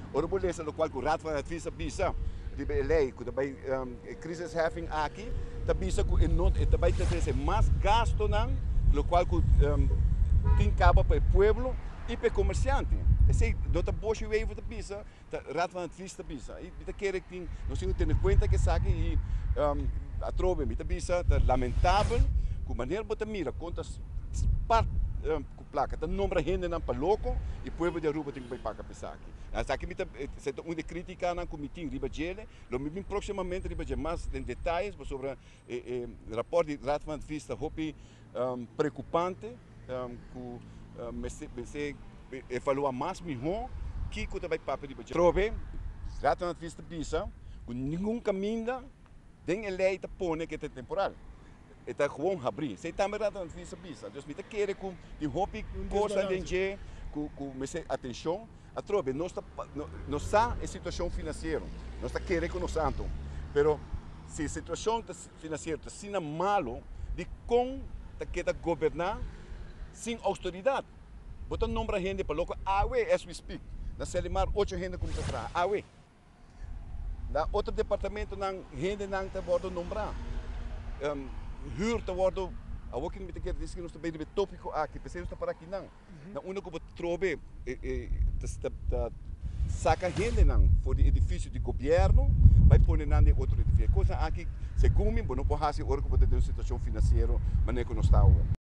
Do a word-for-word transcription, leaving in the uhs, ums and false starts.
Ora beleza, no qual o rato van advisa bisa, di lei, que também um, crisisheffing aqui, tabisa que não, também tem mais gasto não, no qual um, tem cabo para o povo e para o comerciante. Esse do tá boa cheio de bisa, tá rato van advisa bisa. E tá querer que nós temos que ter em conta que sabe e um, a trove me tabisa, tá lamentável, que maneira bota mira contas parte com placa, tá nombra gente não para louco e povo de Aruba tem que pagar pesar aqui. Essa aqui me tá se tá uma crítica na comitim riba gele, lo me vem proximamente riba gele mais em detalhes sobre o eh, eh, rapport de rato van vista hopi um, preocupante, um, que um, me se me se evalua mais melhor que que vai para riba gele. Trove rato van vista bisa, com nenhum caminho tem lei tá pone que é temporal. Está gewoon abrir. Você também está na visa bisa. Dus met keren com de hopi coisa de gente com com mais atenção. A trobe nós está nós está em situação financeira. Nós está querendo com nós santo. Pero se a situação financeira está sendo malo, de como está querendo governar sem autoridade. Bota nombra gente para logo awe as we speak. Na Selimar oito gente como está atrás. Awe. Na outro departamento não gente não está bordo nombrar. Um, huur te worden, ook in met de keer dat is genoeg te bij de topico aqui, pensei está para aqui não. Na única que trobe da saca gente não, for de edifício de governo, vai pôr na de outro edifício. Coisa aqui, segundo mim, não pode fazer hora que pode ter uma situação financeira, mas não é que não está.